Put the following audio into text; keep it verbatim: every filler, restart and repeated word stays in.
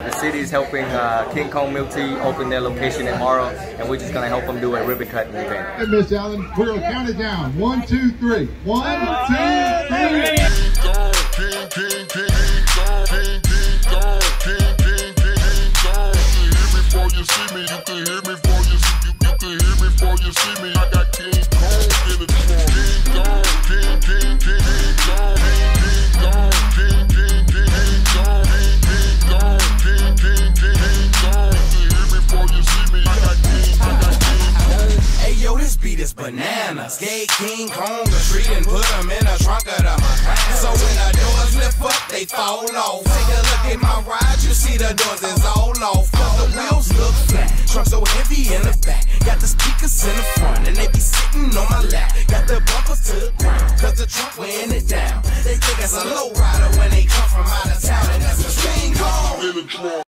The city is helping uh, King Kong Milk Tea open their location in Morrow, and we're just going to help them do a ribbon cutting event. Hey, Miss Allen, we're going to count it down. One, two, three. One, two, three. You see me, you can hear me before you see you, you can hear me before you see me. I got King Kong in the trunk. King Kong, King, King, King Kong, King Kong, King, King, King Kong, King Kong, King, King, King Kong. You can hear me before you see me. I got King, I got King Kong. Hey yo, this beat is bananas. Gave King Kong a treat and put him in the trunk of the Macan. So when the doors lift up, they fall off. Take a look at my ride, you see the doors is all off. Cause the wheels look flat, trunk so heavy in the back. Got the speakers in the front and they be sitting on my lap. Got the bumpers to the ground, cause the trunk weighing it down. They think it's a low rider when they come from out of town, and that's a King Kong in the trunk.